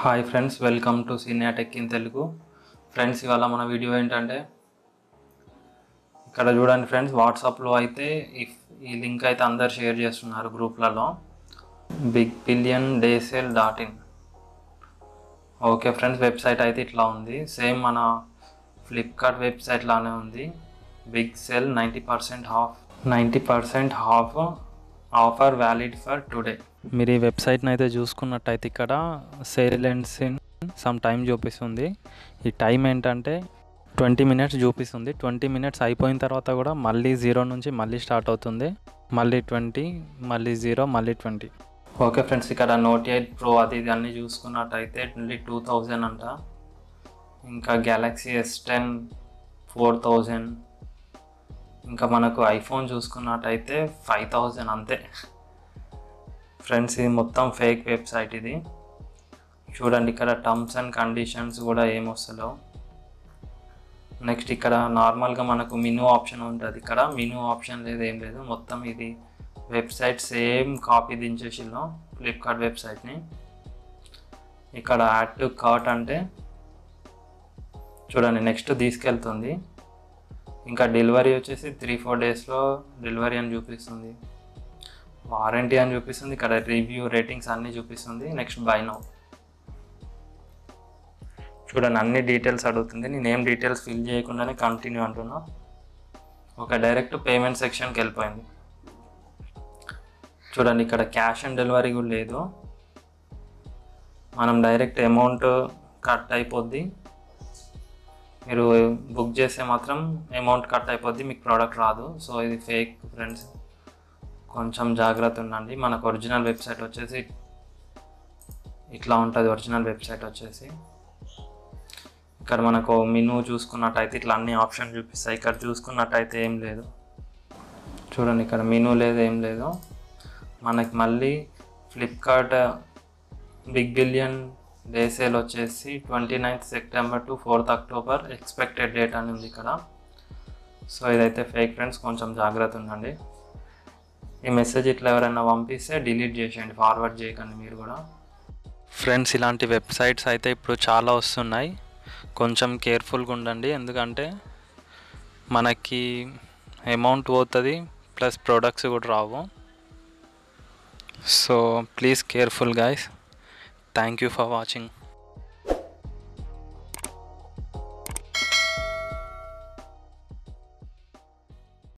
Hi friends, welcome to senior tech in Telugu. Friends, ఇవాళ మన video ఏంటంటే ఇక్కడ చూడండి ఫ్రెండ్స్, వాట్సాప్లో అయితే ఈ లింక్ అయితే అందరు షేర్ చేస్తున్నారు గ్రూప్లలో. BigBillionDaySale.in. ఓకే ఫ్రెండ్స్, వెబ్సైట్ అయితే ఇట్లా ఉంది. సేమ్ మన ఫ్లిప్కార్ట్ వెబ్సైట్ లానే ఉంది. Big sale 90% off offer valid for today. మీరు ఈ వెబ్సైట్ని అయితే చూసుకున్నట్టయితే ఇక్కడ sale and in some time చూపిస్తుంది. ఈ టైం ఏంటంటే 20 minutes చూపిస్తుంది. 20 minutes అయిపోయిన తర్వాత కూడా మళ్ళీ 0 నుంచి మళ్ళీ స్టార్ట్ అవుతుంది. మళ్ళీ 20, మళ్ళీ 0, మళ్ళీ 20. ఓకే ఫ్రెండ్స్, ఇక్కడ Note 8 Pro అది ఇది అన్నీ చూసుకున్నట్టయితే 2000 అంట. ఇంకా Galaxy S10 4000. ఇంకా మనకు ఐఫోన్ చూసుకున్నట్టయితే 5000 అంతే. ఫ్రెండ్స్, ఇది మొత్తం ఫేక్ వెబ్సైట్. ఇది చూడండి, ఇక్కడ టర్మ్స్ అండ్ కండిషన్స్ కూడా ఏమొస్తలేవు. నెక్స్ట్ ఇక్కడ నార్మల్గా మనకు మెనూ ఆప్షన్ ఉంటుంది. ఇక్కడ మెనూ ఆప్షన్ లేదు, ఏం లేదు. మొత్తం ఇది వెబ్సైట్ సేమ్ కాపీ దించేసిలో ఫ్లిప్కార్ట్ వెబ్సైట్ని. ఇక్కడ యాడ్ టు కార్ట్ అంటే చూడండి, నెక్స్ట్ తీసుకెళ్తుంది. ఇంకా డెలివరీ వచ్చేసి 3-4 daysలో డెలివరీ అని చూపిస్తుంది. వారంటీ అని చూపిస్తుంది. ఇక్కడ రివ్యూ రేటింగ్స్ అన్నీ చూపిస్తుంది. Next buy now. చూడండి, అన్ని డీటెయిల్స్ అడుగుతుంది. నేనేం డీటెయిల్స్ ఫిల్ చేయకుండానే కంటిన్యూ అంటున్నా. ఒక డైరెక్ట్ పేమెంట్ సెక్షన్కి వెళ్ళిపోయింది. చూడండి, ఇక్కడ క్యాష్ ఆన్ డెలివరీ కూడా లేదు. మనం డైరెక్ట్ అమౌంట్ కట్ అయిపోద్ది. మీరు బుక్ చేస్తే మాత్రం అమౌంట్ కట్ అయిపోద్ది, మీకు ప్రోడక్ట్ రాదు. సో ఇది ఫేక్ ఫ్రెండ్స్, కొంచెం జాగ్రత్త ఉండండి. మనకు ఒరిజినల్ వెబ్సైట్ వచ్చేసి ఇట్లా ఉంటుంది. ఒరిజినల్ వెబ్సైట్ వచ్చేసి ఇక్కడ మనకు మెనూ చూసుకున్నట్టయితే ఇట్లా అన్ని ఆప్షన్ చూపిస్తాయి. ఇక్కడ చూసుకున్నట్టయితే ఏం లేదు. చూడండి, ఇక్కడ మెనూ లేదు, ఏం లేదు. మనకి మళ్ళీ Flipkart big billion day sale వచ్చేసి 29th September to 4th October expected date అని ఉంది ఇక్కడ. సో ఇదైతే ఫేక్ ఫ్రెండ్స్, కొంచెం జాగ్రత్త ఉండండి. ఈ మెసేజ్ ఇట్లా ఎవరైనా పంపిస్తే డిలీట్ చేసేయండి, ఫార్వర్డ్ చేయకండి మీరు కూడా. ఫ్రెండ్స్, ఇలాంటి వెబ్సైట్స్ అయితే ఇప్పుడు చాలా వస్తున్నాయి. కొంచెం కేర్ఫుల్గా ఉండండి, ఎందుకంటే మనకి అమౌంట్ పోతుంది, ప్లస్ ప్రొడక్ట్స్ కూడా రావు. So please careful guys. Thank you for watching.